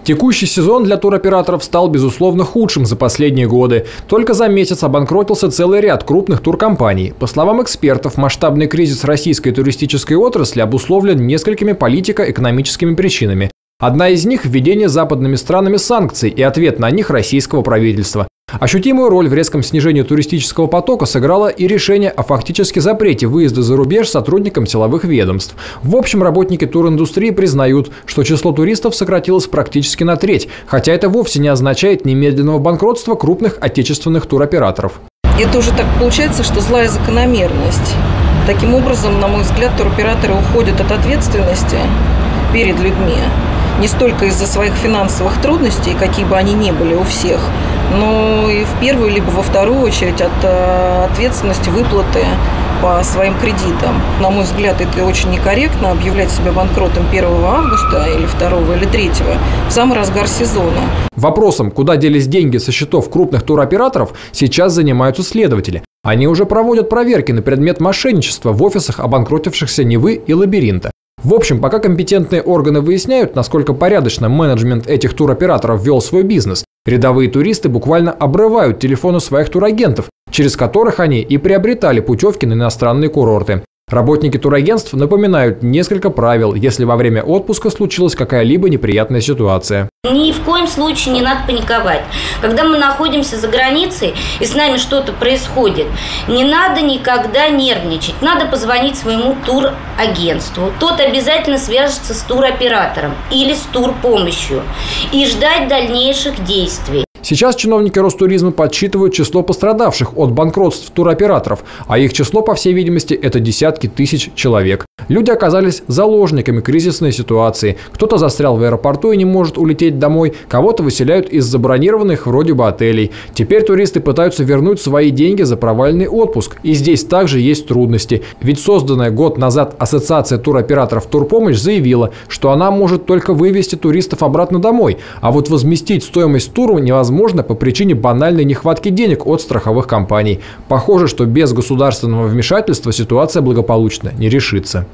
Текущий сезон для туроператоров стал, безусловно, худшим за последние годы. Только за месяц обанкротился целый ряд крупных туркомпаний. По словам экспертов, масштабный кризис российской туристической отрасли обусловлен несколькими политико-экономическими причинами. Одна из них – введение западными странами санкций и ответ на них российского правительства. Ощутимую роль в резком снижении туристического потока сыграло и решение о фактически запрете выезда за рубеж сотрудникам силовых ведомств. В общем, работники туриндустрии признают, что число туристов сократилось практически на треть, хотя это вовсе не означает немедленного банкротства крупных отечественных туроператоров. Это уже так получается, что злая закономерность. Таким образом, на мой взгляд, туроператоры уходят от ответственности перед людьми. Не столько из-за своих финансовых трудностей, какие бы они ни были у всех, но и в первую либо во вторую очередь от ответственности выплаты по своим кредитам. На мой взгляд, это очень некорректно объявлять себя банкротом 1 августа или 2 или 3 в самый разгар сезона. Вопросом, куда делись деньги со счетов крупных туроператоров, сейчас занимаются следователи. Они уже проводят проверки на предмет мошенничества в офисах обанкротившихся Невы и Лабиринта. В общем, пока компетентные органы выясняют, насколько порядочно менеджмент этих туроператоров вел свой бизнес, рядовые туристы буквально обрывают телефоны своих турагентов, через которых они и приобретали путевки на иностранные курорты. Работники турагентств напоминают несколько правил, если во время отпуска случилась какая-либо неприятная ситуация. Ни в коем случае не надо паниковать. Когда мы находимся за границей и с нами что-то происходит, не надо никогда нервничать. Надо позвонить своему турагентству. Тот обязательно свяжется с туроператором или с турпомощью и ждать дальнейших действий. Сейчас чиновники Ростуризма подсчитывают число пострадавших от банкротств туроператоров, а их число, по всей видимости, это десятки тысяч человек. Люди оказались заложниками кризисной ситуации. Кто-то застрял в аэропорту и не может улететь домой, кого-то выселяют из забронированных вроде бы отелей. Теперь туристы пытаются вернуть свои деньги за провальный отпуск. И здесь также есть трудности. Ведь созданная год назад Ассоциация туроператоров «Турпомощь» заявила, что она может только вывести туристов обратно домой, а вот возместить стоимость тура невозможно по причине банальной нехватки денег от страховых компаний. Похоже, что без государственного вмешательства ситуация благополучно не решится.